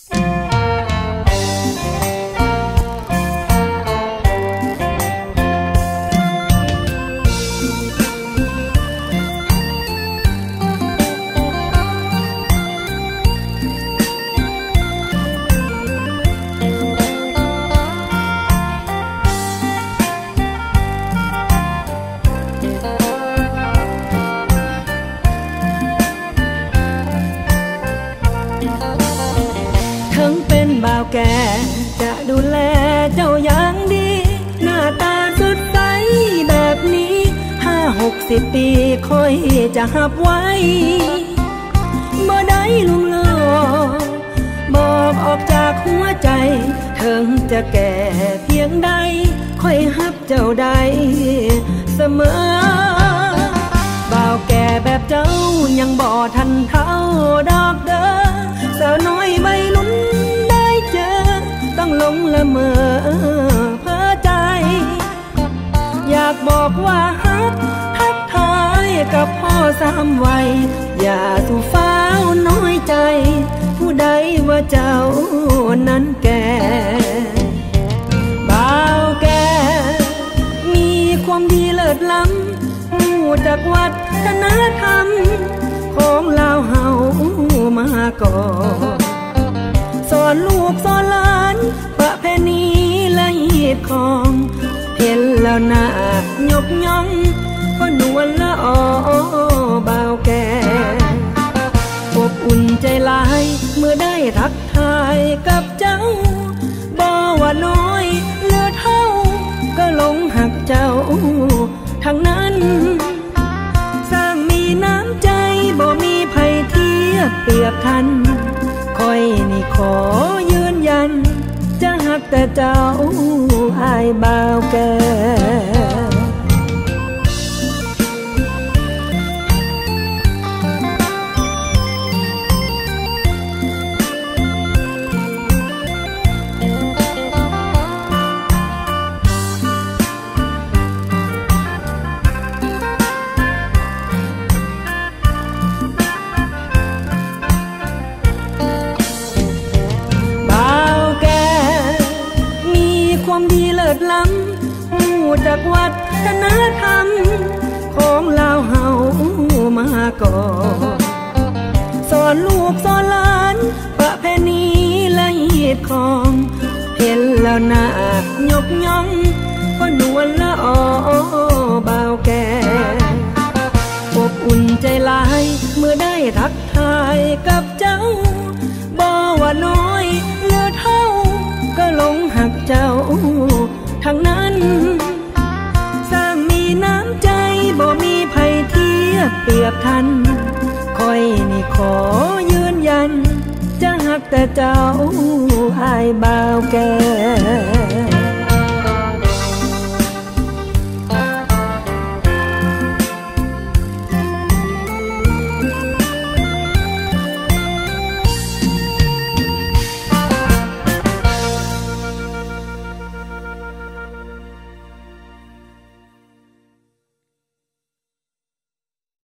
แกจะดูแลเจ้าอย่างดีหน้าตาสดใสแบบนี้50-60 ปีค่อยจะหับไว้บ่ได้ลุงหล่อบอกออกจากหัวใจถึงจะแก่เพียงใดค่อยหับเจ้าได้เสมอบ่าวแก่แบบเจ้ายังบ่ทันเท่าดอกเด้อสาวน้อยใบลุ้นต้องหลงละเมอเพ้อใจอยากบอกว่าฮักทักทายกับพ่อ3 วัยอย่าสู่ฟ้าวน้อยใจผู้ใดว่าเจ้านั้นแก่บ่าวแก่มีความดีเลิศล้ำหูจากวัฒนธรรมของลาวเฮามาก่อนสอนลูกสอนหลานประเพณีและฮีตของเห็นแล้วน่ายกย่องเพราะนวลละออบ่าวแก่อบอุ่นใจหลายเมื่อได้ทักทายกับเจ้าบ่ว่าน้อยเหลือเท่าก็หลงหักเจ้าทั้งนั้นสร้างมีน้ำใจบ่มีภัยเทียบเปรียบทันคอยนี่ขอยืนยันจะหักแต่เจ้าอายบ่าวแก่ความดีเลิศล้ำหูจากวัฒนธรรมของลาวเฮามาก่อนสอนลูกสอนหลานประเพณีและฮีตของเห็นแล้วน่ายกย่องเพราะนวลละออบ่าวแก่อบอุ่นใจหลายเมื่อได้ทักทายกับเจ้าบ่ว่าน้อยเหลือเท่าก็หลงหักเจ้าทั้งนั้นสร้างมีน้ำใจบ่มีภัยเทียบเปรียบทันคอยนี่ขอยืนยันจะหักแต่เจ้าอายบ่าวแก่